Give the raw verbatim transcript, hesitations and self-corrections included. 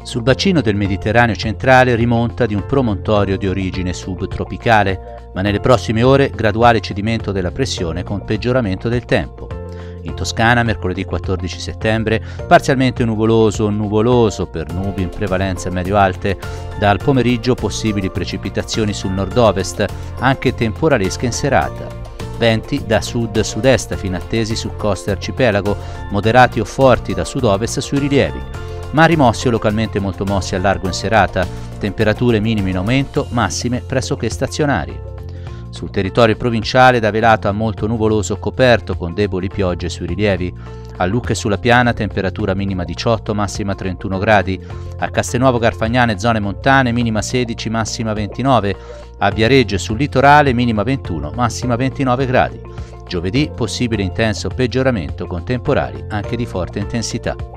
Sul bacino del Mediterraneo centrale rimonta di un promontorio di origine subtropicale, ma nelle prossime ore graduale cedimento della pressione con peggioramento del tempo. In Toscana, mercoledì quattordici settembre, parzialmente nuvoloso o nuvoloso per nubi in prevalenza medio-alte. Dal pomeriggio possibili precipitazioni sul nord-ovest, anche temporalesche in serata. Venti da sud-sud-est fino attesi su coste arcipelago, moderati o forti da sud-ovest sui rilievi. Mari mossi o localmente molto mossi al largo in serata, temperature minime in aumento, massime pressoché stazionarie. Sul territorio provinciale da velato a molto nuvoloso coperto con deboli piogge sui rilievi. A Lucca e sulla Piana temperatura minima diciotto, massima trentuno gradi. A Castelnuovo Garfagnane zone montane minima sedici, massima ventinove. A Viareggio e sul litorale minima ventuno, massima ventinove gradi. Giovedì possibile intenso peggioramento con temporali anche di forte intensità.